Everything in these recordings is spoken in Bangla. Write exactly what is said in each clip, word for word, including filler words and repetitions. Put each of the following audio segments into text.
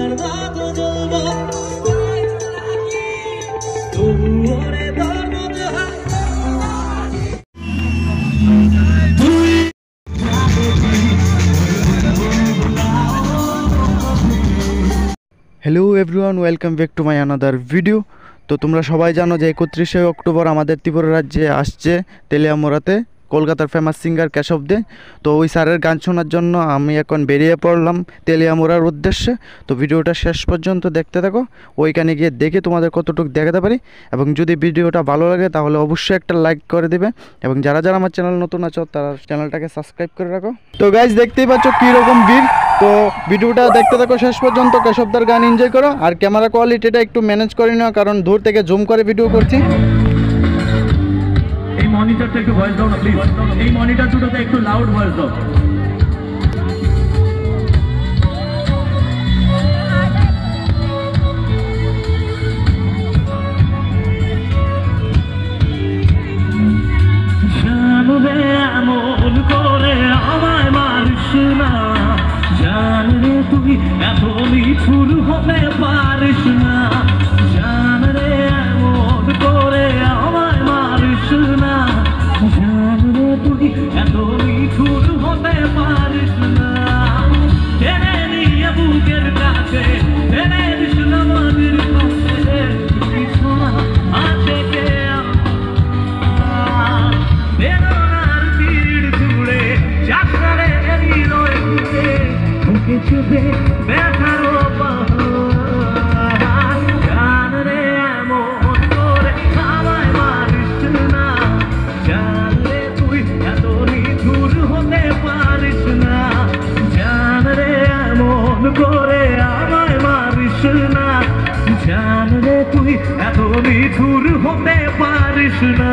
Hello everyone, welcome back to my another video. তো তোমরা সবাই জানো যে একত্রিশে অক্টোবর আমাদের ত্রিপুরা রাজ্যে আসছে তেলিয়ামুড়াতে কলকাতার ফেমাস সিঙ্গার কেশব দে। তো ওই স্যারের গান শোনার জন্য আমি এখন বেরিয়ে পড়লাম তেলিয়ামুড়ার উদ্দেশ্যে। তো ভিডিওটা শেষ পর্যন্ত দেখতে থাকো, ওইখানে গিয়ে দেখে তোমাদের কতটুকু দেখাতে পারি। এবং যদি ভিডিওটা ভালো লাগে তাহলে অবশ্যই একটা লাইক করে দেবে, এবং যারা যারা আমার চ্যানেল নতুন আছো তারা চ্যানেলটাকে সাবস্ক্রাইব করে রাখো। তো গাইজ দেখতেই পাচ্ছ কীরকম ভিড়। তো ভিডিওটা দেখতে থাকো শেষ পর্যন্ত, কেশবদার গান এনজয় করো। আর ক্যামেরা কোয়ালিটিটা একটু ম্যানেজ করে নাও, কারণ দূর থেকে জুম করে ভিডিও করছি। এই মনিটরটা একটু ভয়েস দাও না প্লিজ, এই মনিটর দুটোতে একটু লাউড ভয়েস দাও। জানবে এমন করে আমায় মারিস না, জানরে তুই এত নিঠুর হতে পারিস না, জানরে এমন করে আমায় মারিস না, জানরে তুই এত নিঠুর হতে পারিস না। টেনে নিয়ে বুকের কাছে টেনে দিস না মাটির কাছে, বিছানা আছে কে বেদনার তীর জুড়ে চাকরে হৃদয় ঘুরে বুকে চেপে ব্যথার পাহাড়, জানরে এমন করে আমায় মারিস না, জানরে তুই এত নিঠুর হতে পারিস না, জানরে এমন করে আমায় মারিস না, জানরে তুই এত নিঠুর হতে পারিস না।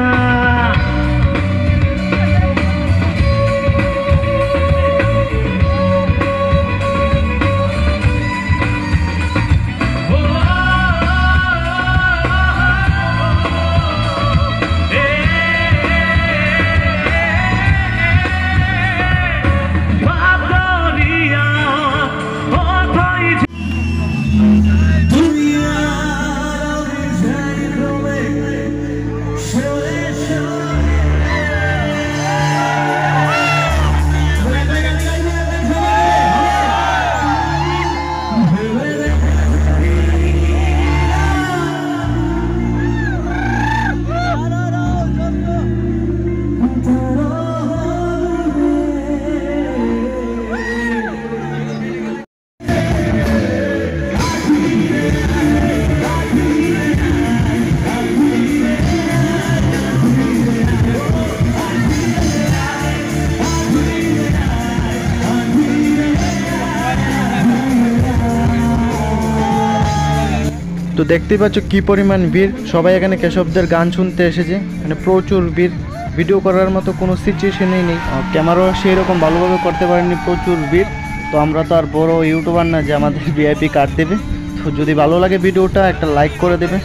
তো দেখতেই পাচ্ছ কী পরিমাণ ভিড়, সবাই এখানে কেশবদের গান শুনতে এসেছে। মানে প্রচুর ভিড়, ভিডিও করার মতো কোনো সিচুয়েশনেই নেই, ক্যামেরাও সেই রকম ভালোভাবে করতে পারেনি, প্রচুর ভিড়। তো আমরা তো আর বড় ইউটিউবার না যে আমাদের ভিআইপি কার্ড দেবে। তো যদি ভালো লাগে ভিডিওটা একটা লাইক করে দেবে।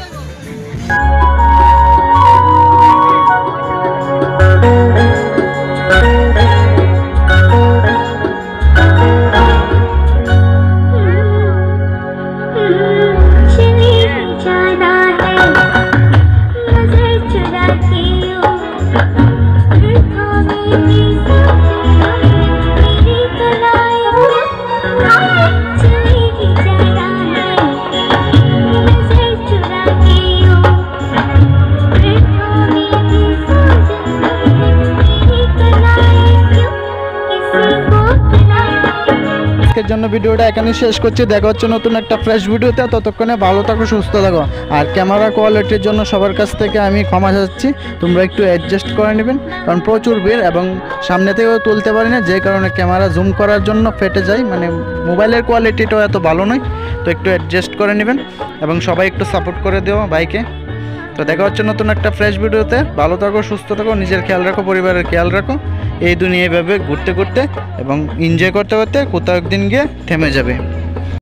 আজকের জন্য ভিডিওটা এখানে শেষ করছি, দেখা হচ্ছে নতুন একটা ফ্রেশ ভিডিওতে। ততক্ষণে ভালো থাকো, সুস্থ থাকো। আর ক্যামেরা কোয়ালিটির জন্য সবার কাছ থেকে আমি ক্ষমা চাচ্ছি, তোমরা একটু অ্যাডজাস্ট করে নেবেন, কারণ প্রচুর ভিড় এবং সামনে থেকেও তুলতে পারি না, যে কারণে ক্যামেরা জুম করার জন্য ফেটে যায়। মানে মোবাইলের কোয়ালিটিটাও এত ভালো নয়, তো একটু অ্যাডজাস্ট করে নেবেন এবং সবাই একটু সাপোর্ট করে দেওয়া বাইকে। তো দেখা হচ্ছে নতুন একটা ফ্রেশ ভিডিওতে। ভালো থাকো, সুস্থ থাকো, নিজের খেয়াল রাখো, পরিবারের খেয়াল রাখো। এই দুনিয়া এভাবে ঘুরতে ঘুরতে এবং এনজয় করতে করতে কোথাও একদিন গিয়ে থেমে যাবে।